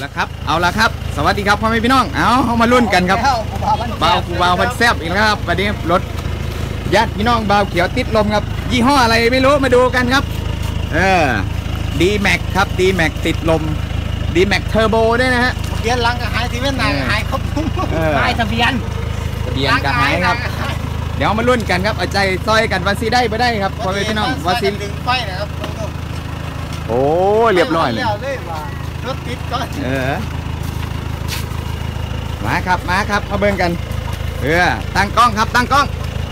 ละครับเอาละครับสวัสดีครับพ่อแม่พี่น้องเอามาลุ้นกันครับบ่าวกูบ่าวพันแซบอีกแล้วครับวันนี้รถญาติพี่น้องบ่าวเขียวติดลมครับยี่ห้ออะไรไม่รู้มาดูกันครับดีแม็กครับดีแม็กติดลมดีแม็กเทอร์โบด้วยนะฮะทะเบียนหลังกับหายที่เวียดนามหายครบหายทะเบียนกับหายครับเดี๋ยวมาลุ้นกันครับเอาใจซอยกันว่าซีได้ไม่ได้ครับพ่อแม่พี่น้องว่าซีดึงไฟนะครับโอ้เรียบร้อยเลยรถติดก่อนมาครับมาเบิ่งกันตั้งกล้องครับตั้งกล้อง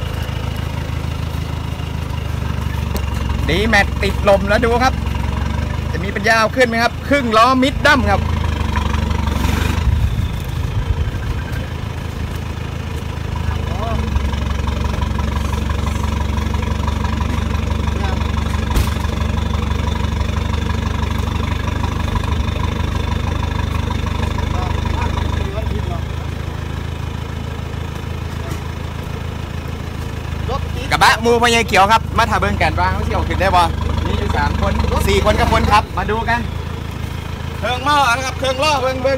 ดีแมทติดลมแล้วดูครับจะมีปัญญาเอาขึ้นไหมครับครึ่งล้อมิดดั้มครับกระบะมูพญาเขียวครับมาถ่ายเบิ้งกันว่าเขาเที่ยวขึ้นได้บ่มีอยู่3 คน4 คนกับคนครับมาดูกันเครื่องหม้อนะครับเครื่องล้อเบิ้ง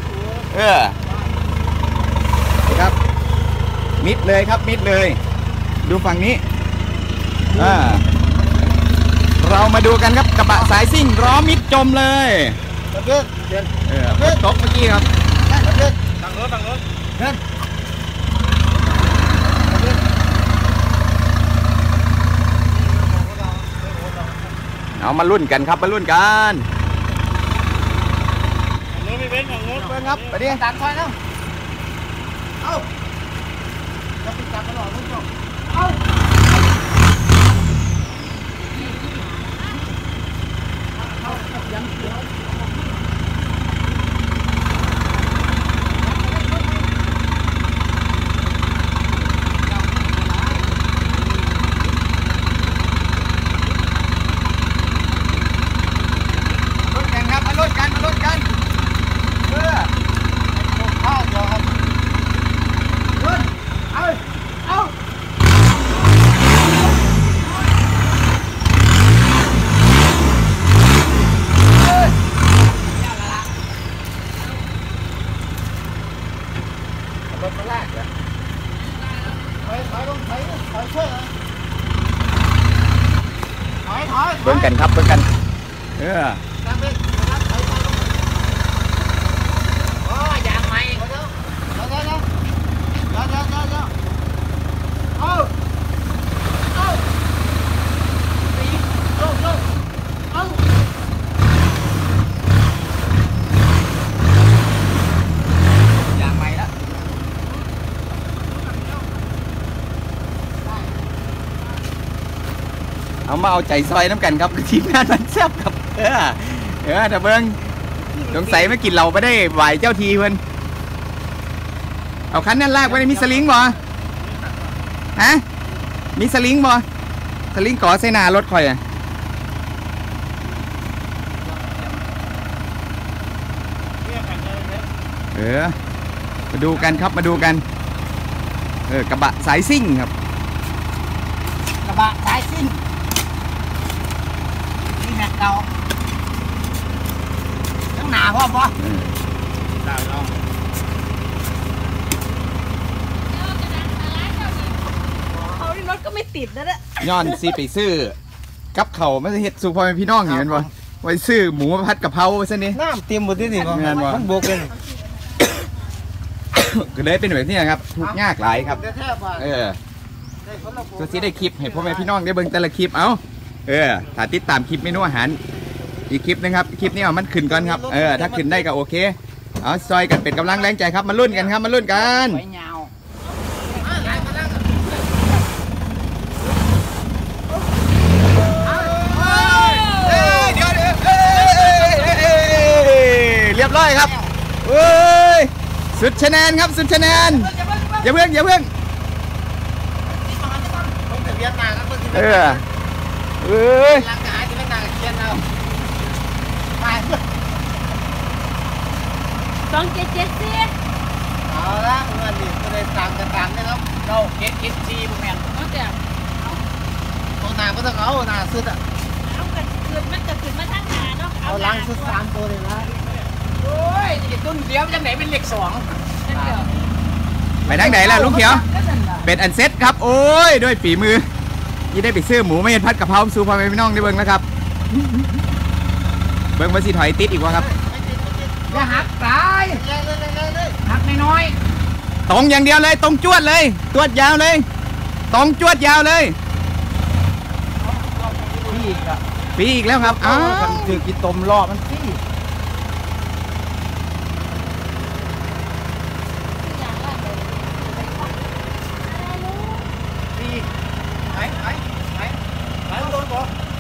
ครับมิดเลยครับมิดเลยดูฝั่งนี้เรามาดูกันครับกระบะสายซิ่งล้อมิดจมเลยตกเมื่อกี้ครับตั้งรถเอามาลุ้นกันครับมาลุ้นกันรถไม่เป็นของรถเป็นครับไปดิตัดคอยแล้วเอาจะปิดตัดตลอดทุกช่องเอาเบิ่งกันครับเบิ่งกันยางใหม่เอามาเอาใจซอยน้ำกันครับทีมงานมันแซ่บครับแต่เบิ้งสงสัยไม่กินเราไม่ได้ไหวเจ้าทีเพิ่นเอาคันนั้นลากไว้ในมีสลิงบ่ฮะมีสลิงบ่สลิงก่อใส่หน้ารถคอยมาดูกันครับมาดูกันกระบะสายซิ่งครับกระบะสายซิ่งนี่แม็กเก่าทั้งหนาพ่อได้ลองเขาที่รถก็ไม่ติดนะเนี่ยย้อนซีไปซื้อกับเขาไม่ใช่เห็ดสุพรรณพี่น้องอย่างนั้นบ่ไว้ซื้อหมูผัดกะเพราซะนี่น้ำเตรียมหมดที่นี่มันโบกเลยก็เลยเป็นแบบนี้ครับทุกยากหลายครับก็สิได้คลิปให้พ่อแม่พี่น้องได้เบิ่งแต่ละคลิปถ้าติดตามคลิปเมนูอาหารอีกคลิปนึงครับคลิปนี้มันขึ้นก่อนครับถ้าขึ้นได้ก็โอเคเอาซอยกันเป็นกำลังแรงใจครับมาลุ้นกันครับมาลุ้นกันเรียบร้อยครับสุดคะแนนครับสุดคะแนนอย่าเพิ่งเวียดนามหลังหายที่เวียดนามเขียนเอาไป 2770 เอาละเงินนี่ก็เลยต่างกันนะครับเราเก็ตซีบุแมนนอกจากตัวหนาก็ต้องเอาหนาสุดอ่ะเอากันคืนมันจะคืนมาทั้งหนาเนาะเอาล้างสุด3 ตัวเลยนะโอ้ยจะตุ้นเดียวจังไหนเป็นเลข2 ไปทางไหนล่ะลุงเขียวเป็นอันเซ็ตครับโอ้ยด้วยฝีมือยี่ได้ไปซื้อหมูไม่เห็นพัดกะเพราซูพอพี่น้องได้เบิ่งนะครับเบิ่งมาสิถอยติดอีกวะครับอย่าหักตายหักน้อยตรงอย่างเดียวเลยตรงจวดเลยจวดยาวเลยตรงจวดยาวเลยพี่อีกอ่ะปีอีกแล้วครับอ้าวถือกินตมรอบมันพี่ไปโดนบ่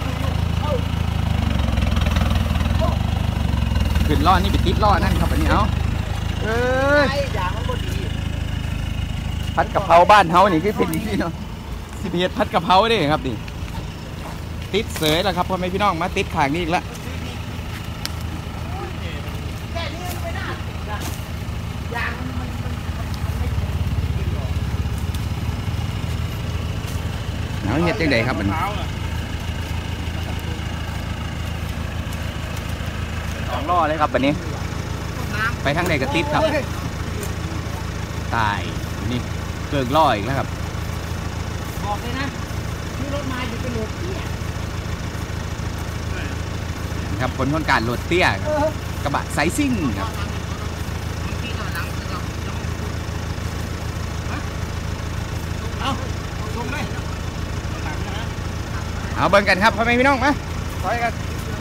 ขึ้นล่อนี่ไปติดล่อนั่นครับอันนี้เอาเอ้ยไอ้อย่างมันบ่ดีพัดกะเพราบ้านเฮานี่คือเป็นที่เนาะสิเฮ็ดพัดกะเพราเด้ครับนี่ติดเสยแล้วครับพ่อแม่พี่น้องมาติดขางนี่อีกแล้วแค่นี้ไม่ได้อย่างมันเอาเฮ็ดจังไดครับมันสองล่อเลยครับบัดนี้ ไปทางใดก็ติดครับตายนี่เกิงล่ออีกแล้วครับบอกเลยนะที่รถมาอยู่เป็นรถเตี้ยครับผลของการโหลดเตี้ยครับกระบะไซซิ่งครับเอาเบิ่งกันครับพ่อแม่พี่น้องมาถอยกัน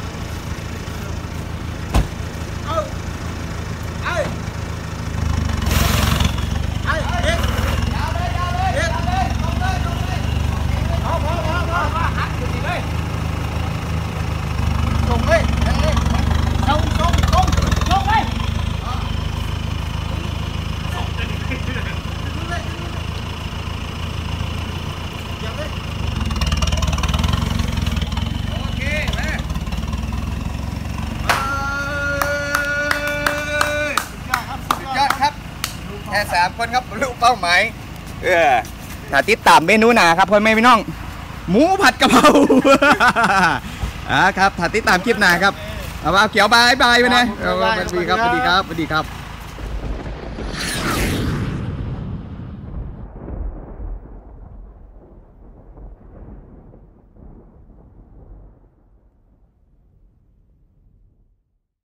แค่3 คนครับบรรลุเป้าหมายถ้าติดตามเมนูหนาครับพ่อแม่พี่น้องหมูผัดกะเพรา ครับถ้าติดตามคลิปหนาครับเอาเขียวบายไปนะสวัสดีครับสวัสดีครับสวัสดีครับ